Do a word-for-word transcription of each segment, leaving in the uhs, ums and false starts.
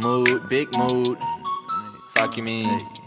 mood, big mood. Fuck you mean?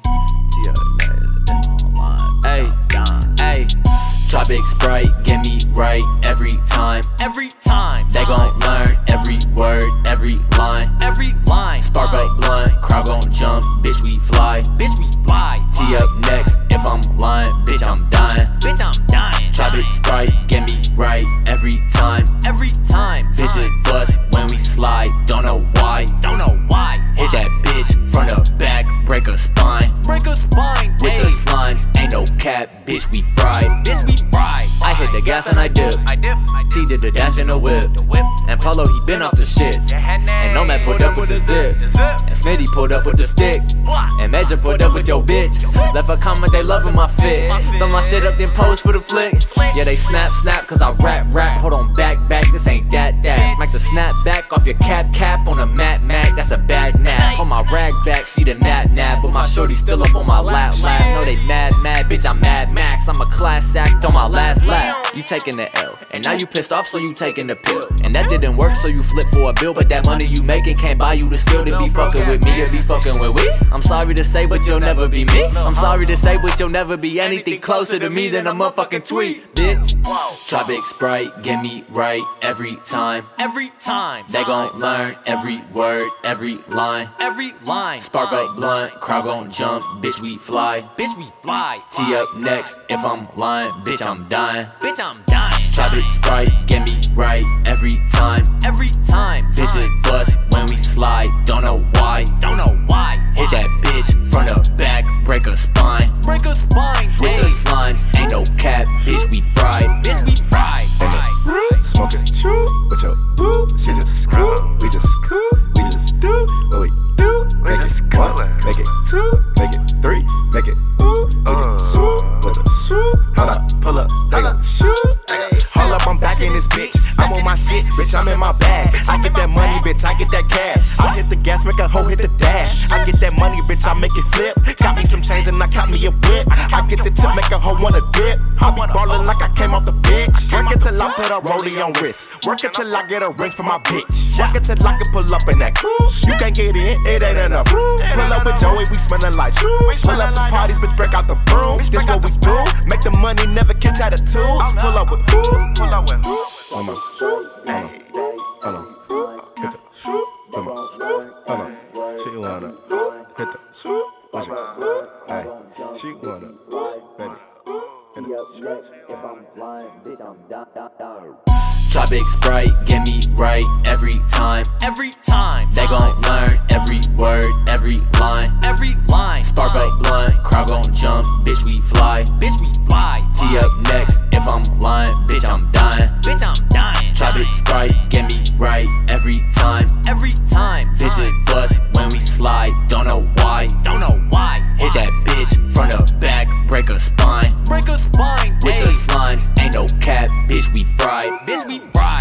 Hey, hey. Tropic Sprite, get me right every time. Every time. They gon' learn every word, every line. Every line. Spark up blunt, crowd gon' jump, bitch we fly. Bitch we fly. Tee up next, if I'm lying, bitch I'm dying. Bitch I'm dying. Tropic Sprite, get me right every time. Every time. Bitches bust when we slide, don't know why. Don't know why. Hit that bitch front or back, break her spine. Break her spine. With Ay. the slimes, ain't no cap, bitch we fried. Bitch we fried. I hit the gas and I dip. I dip. I dip. T did the dash in the whip. The whip. And Polo he been off the shits. And Nomad pulled up with the zip. And Smitty pulled up with the stick. And Major pulled up with your bitch. Left a comment, they loving my fit. Throw my shit up, then pose for the flick. Yeah, they snap, snap, cause I rap, rap. Hold on, back, back, this ain't that, that. Smack the snap back off your cap, cap on a mat, mat. That's a bad nap. Pull my rag back, see the nap, nap. But my shorty still up on my lap, lap. No, they mad, mad, bitch, I'm Mad Max. I'm a class act on my last lap. You taking the L, and now you pissed off, so you taking the pill. And that didn't work, so you flip for a bill. But that money you making can't buy you the skill to be fucking with me or be fucking with we. I'm sorry to say, but you'll never be me. I'm sorry to say, but you'll never be anything closer to me than a motherfucking tweet, bitch. Tropic Sprite, get me right every time. Every time. They gon' learn every word, every line. Every line. Spark up blunt, crowd gon' jump, bitch we fly. Bitch we fly. Tee up next, if I'm lying, bitch I'm dying. Bitch I'm dying. Tropic Sprite, get me right every time. Every time. Bitches bust when we slide, don't know why. Don't know why. Hit that bitch front or back, break her spine. Break her spine. With the slimes, ain't no cap, bitch we fried. Bitch we fried. Smoking true with your boo. She just cool, we just cool, we just do what we do. Make it one, make it two, make it three, make it ooh. We just swoop with a swoop. Hold up, pull up, they gon' shoot. Hold up, I'm back in this bitch. I'm on my shit, bitch, I'm in my bag. I get that money, bitch, I get that cash. I hit the gas, make a hoe hit the dash. I get that money, bitch, I make it flip. Got me some chains and I caught me a whip. I get the tip, make a hoe wanna dip. I be ballin' like I came off the bitch. Work it till I put a rollie on wrist. Work it till I get a ring for my bitch. Work it till I can pull up in that coupe. You can't get in, it ain't enough. Pull up with Joey, we smellin' like true. Pull up to parties, bitch, break out the broom. This what we do. Make the money, never catch attitudes. Pull up with who? Pull up with who? Hold on, hold on, hold on. Hit the swoop, hold on, hold on. She wanna hit the swoop, watch it. Hey, she wanna, baby. Tropic Sprite, get me right every time. Every time. They gon' learn every word, every line. Every line. Spark up blunt, crowd gon' jump, bitch we fly. Bitch we fly. Tee up next, if I'm lying, bitch I'm dying. Bitch I'm dying. Tropic Sprite, get me right every time. Every time. Bitches bust when we slide, don't know why. Don't know why. Hit that bitch front or back, break her spine. Break her spine. With Ay. the slimes, ain't no cap, bitch we fried. Bitch we fried.